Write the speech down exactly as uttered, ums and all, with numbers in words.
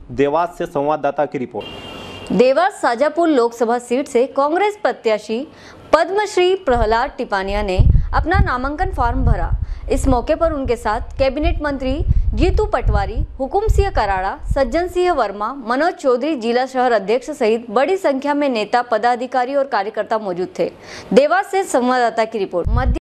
देवास से संवाददाता की रिपोर्ट। देवास शाजापुर लोकसभा सीट से कांग्रेस प्रत्याशी पद्मश्री प्रहलाद टिपानिया ने अपना नामांकन फॉर्म भरा। इस मौके पर उनके साथ कैबिनेट मंत्री जीतू पटवारी, हुकुम सिंह कराड़ा, सज्जन सिंह वर्मा, मनोज चौधरी, जिला शहर अध्यक्ष सहित बड़ी संख्या में नेता, पदाधिकारी और कार्यकर्ता मौजूद थे। देवास से संवाददाता की रिपोर्ट। मध्य